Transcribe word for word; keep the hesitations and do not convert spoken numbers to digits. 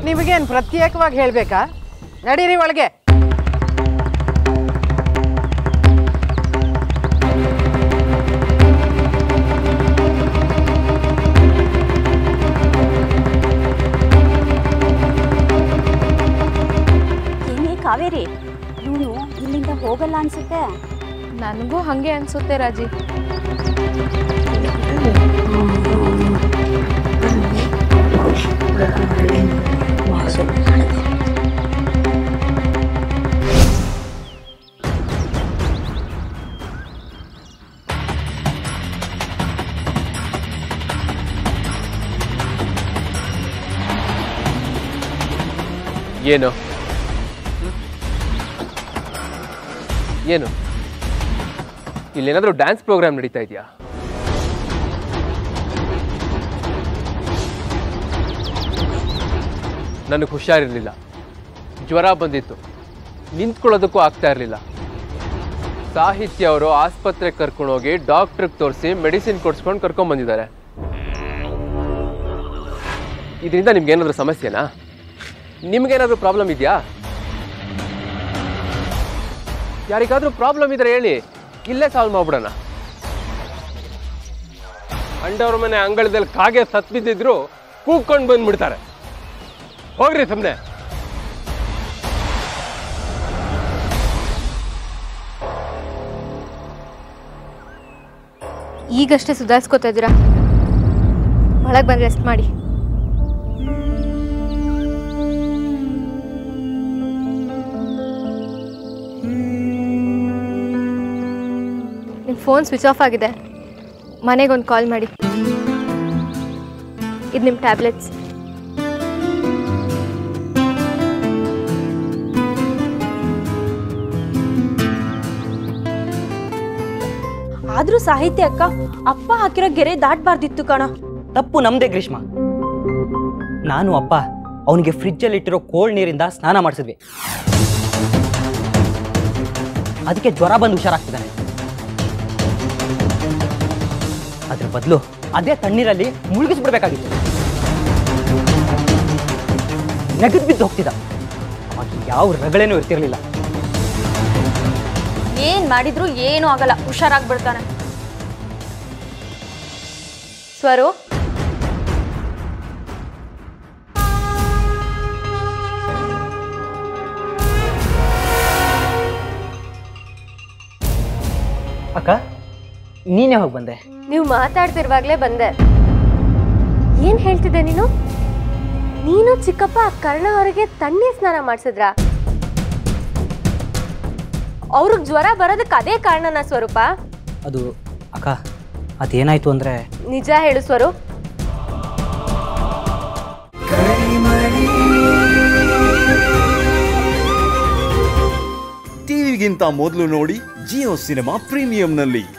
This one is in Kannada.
ನಿಮಗೇನು ಪ್ರತ್ಯೇಕವಾಗಿ ಹೇಳಬೇಕಾ? ನಡೀರಿ ಒಳಗೆ. ಏನೇ ಕಾವೇರಿ, ಇವನು ಇಲ್ಲಿಂದ ಹೋಗಲ್ಲ ಅನ್ಸುತ್ತೆ. ನನಗೂ ಹಾಗೆ ಅನ್ಸುತ್ತೆ ರಾಜಿ. ಏನು ಏನು ಇಲ್ಲೇನಾದರೂ ಡ್ಯಾನ್ಸ್ ಪ್ರೋಗ್ರಾಮ್ ನಡೀತಾ ಇದೆಯಾ? ನನಗೆ ಹುಷಾರಿರಲಿಲ್ಲ, ಜ್ವರ ಬಂದಿತ್ತು, ನಿಂತ್ಕೊಳ್ಳೋದಕ್ಕೂ ಆಗ್ತಾ ಇರಲಿಲ್ಲ. ಸಾಹಿತ್ಯ ಅವರು ಆಸ್ಪತ್ರೆಗೆ ಕರ್ಕೊಂಡೋಗಿ ಡಾಕ್ಟ್ರಿಗೆ ತೋರಿಸಿ ಮೆಡಿಸಿನ್ ಕೊಡ್ಸ್ಕೊಂಡು ಕರ್ಕೊಂಡ್ಬಂದಿದ್ದಾರೆ. ಇದರಿಂದ ನಿಮ್ಗೇನಾದರೂ ಸಮಸ್ಯೆನಾ? ನಿಮ್ಗೇನಾದರೂ ಪ್ರಾಬ್ಲಮ್ ಇದೆಯಾ? ಯಾರಿಗಾದ್ರೂ ಪ್ರಾಬ್ಲಮ್ ಇದ್ರೆ ಹೇಳಿ, ಇಲ್ಲೇ ಸಾಲ್ವ್ ಮಾಡ್ಬಿಡೋಣ. ಅಂಡವ್ರ ಮನೆ ಅಂಗಳದಲ್ಲಿ ಕಾಗೆ ಸತ್ ಬಿದ್ದಿದ್ರು ಕೂಗ್ಕೊಂಡು ಬಂದ್ಬಿಡ್ತಾರೆ. ಹೋಗ್ರಿ ಸುಮ್ಮನೆ. ಈಗಷ್ಟೇ ಸುಧಾರಿಸ್ಕೋತಾ ಇದ್ದೀರಾ, ಒಳಗೆ ಬಂದು ರೆಸ್ಟ್ ಮಾಡಿ. ನಿಮ್ಮ ಫೋನ್ ಸ್ವಿಚ್ ಆಫ್ ಆಗಿದೆ, ಮನೆಗೊಂದು ಕಾಲ್ ಮಾಡಿ. ಇದು ನಿಮ್ಮ ಟ್ಯಾಬ್ಲೆಟ್ಸ್. ಆದ್ರೂ ಸಾಹಿತ್ಯ ಅಕ್ಕ, ಅಪ್ಪ ಹಾಕಿರೋ ಗೆರೆ ದಾಟಬಾರ್ದಿತ್ತು ಕಣ. ತಪ್ಪು ನಮ್ದೇ ಗ್ರೀಷ್ಮ. ನಾನು ಅಪ್ಪ ಅವನಿಗೆ ಫ್ರಿಜ್ಜಲ್ಲಿ ಇಟ್ಟಿರೋ ಕೋಲ್ಡ್ ನೀರಿಂದ ಸ್ನಾನ ಮಾಡಿಸಿದ್ವಿ. ಅದಕ್ಕೆ ಜ್ವರ ಬಂದು ಹುಷಾರಾಗ್ತಿದ್ದಾನೆ. ಅದ್ರ ಬದಲು ಅದೇ ತಣ್ಣೀರಲ್ಲಿ ಮುಳುಗಿಸ್ಬಿಡ್ಬೇಕಾಗಿತ್ತು. ನೆಗದು ಬಿದ್ದು ಹೋಗ್ತಿದ್ದ. ಅವಾಗ ಯಾವ ರಗಳೇನೂ ಇರ್ತಿರ್ಲಿಲ್ಲ. ಏನ್ ಮಾಡಿದ್ರು ಏನೂ ಆಗಲ್ಲ, ಹುಷಾರಾಗ್ಬಿಡ್ತಾನೆ. ಸ್ವರು, ಅಕ್ಕ ನೀನೇ ಹೋಗಿ ಬಂದೆ? ನೀವು ಮಾತಾಡ್ತಿರುವಾಗಲೇ ಬಂದೆ. ಏನು ಹೇಳ್ತಿದ್ದೆ ನೀನು? ನೀನು ಚಿಕ್ಕಪ್ಪ ಕರ್ಣ ಅವರಿಗೆ ತಣ್ಣೀರ್ ಸ್ನಾನ ಮಾಡಿಸಿದ್ರ? ಅವ್ರಿಗೆ ಜ್ವರ ಬರೋದಕ್ಕೆ ಅದೇ ಕಾರಣನ ಸ್ವರೂಪ? ಅದು ಅಕ್ಕ, ಅದೇನಾಯ್ತು ಅಂದ್ರೆ... ನಿಜ ಹೇಳು ಸ್ವರು. ಟಿವಿಗಿಂತ ಮೊದಲು ನೋಡಿ ಜಿಯೋ ಸಿನಿಮಾ ಪ್ರೀಮಿಯಂನಲ್ಲಿ.